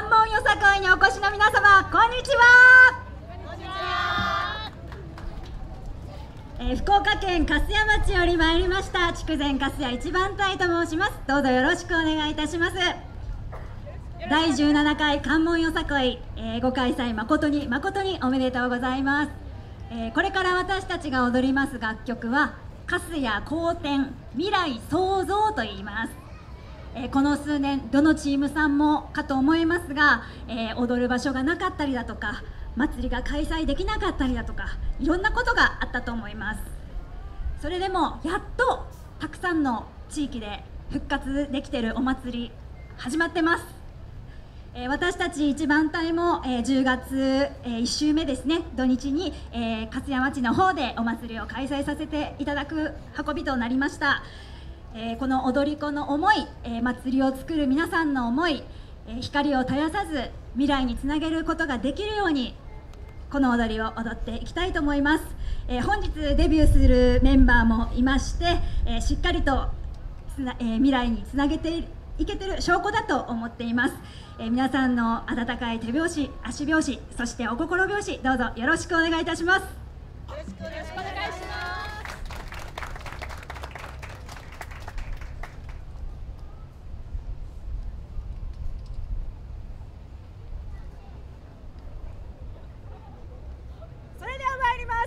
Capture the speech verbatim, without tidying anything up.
門よさこいにお越しの皆様、こんにちは。 こんにちは。 えー、福岡県粕屋町より参りました筑前粕谷一番隊と申します。どうぞよろしくお願いいたします。だいじゅうななかい関門よさこい、えー、ご開催誠に誠におめでとうございます。えー、これから私たちが踊ります楽曲は粕谷好転未来創造と言います。えー、この数年どのチームさんもかと思いますが、えー、踊る場所がなかったりだとか祭りが開催できなかったりだとかいろんなことがあったと思います。それでもやっとたくさんの地域で復活できているお祭り始まってます。えー、私たち一番隊も、えー、じゅうがつ、えー、いち週目ですね、土日に、えー、粕谷町の方でお祭りを開催させていただく運びとなりました。えー、この踊り子の思い、えー、祭りを作る皆さんの思い、えー、光を絶やさず未来につなげることができるようにこの踊りを踊っていきたいと思います。えー、本日デビューするメンバーもいまして、えー、しっかりとつな、えー、未来につなげていけてる証拠だと思っています。えー、皆さんの温かい手拍子、足拍子、そしてお心拍子、どうぞよろしくお願いいたします。よろしくお願いします。 それでは参ります。